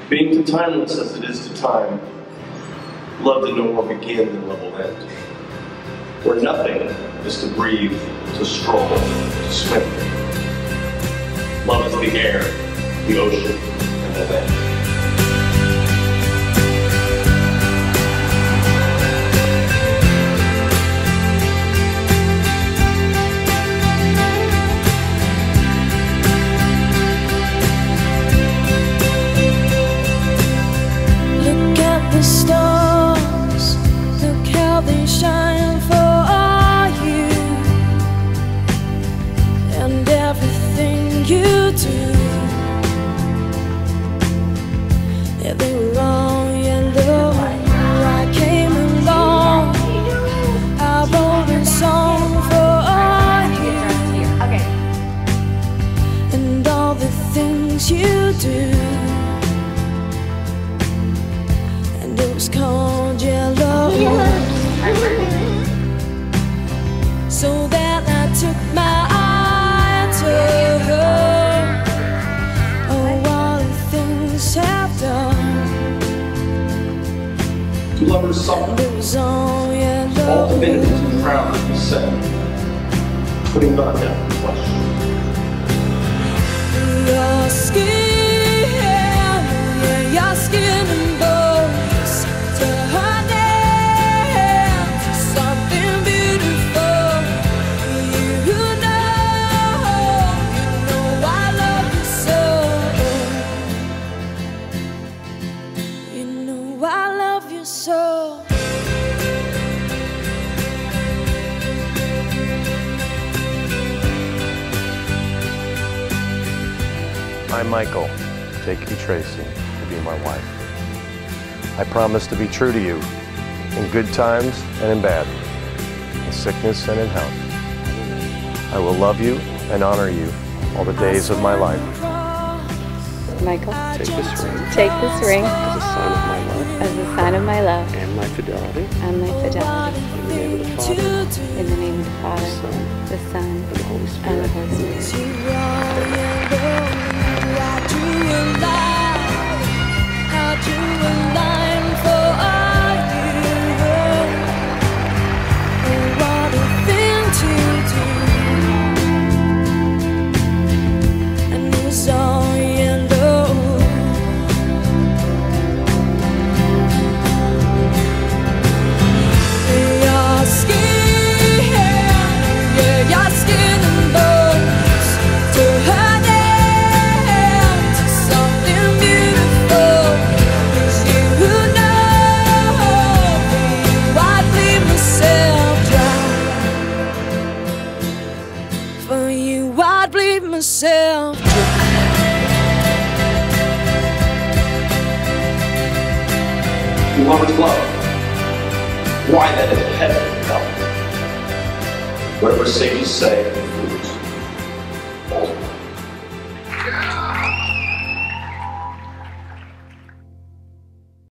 Being to timeless as it is to time, love did no more begin than love will end. Where nothing is to breathe, to stroll, to swim. Love is the air, the ocean, and the land. The stars, look how they shine for you, and everything you do, yeah, they were all yellow. I came along, I wrote a song for you, and all the things you do. It was called yellow. So then I took my eye to her. Oh, all the things have done. To lovers song, it was all yellow. All divinities and crowns be said, putting not down the question. Your skin, yeah, your skin and bones, to her name, something beautiful. You know I love you so. You know I love you so. I'm Michael, taking Tracy to be my wife. I promise to be true to you in good times and in bad, in sickness and in health. I will love you and honor you all the days of my life. Michael, take this ring. Take this ring As a sign of my love. As a sign of my love. And my fidelity. And my fidelity. In the name of the Father. In the name of the Father, the Son, and the Holy Spirit. And the Holy Spirit. For you, I'd bleed myself dry. Lovers love. Why then is heaven hell? Whatever sages say, fools.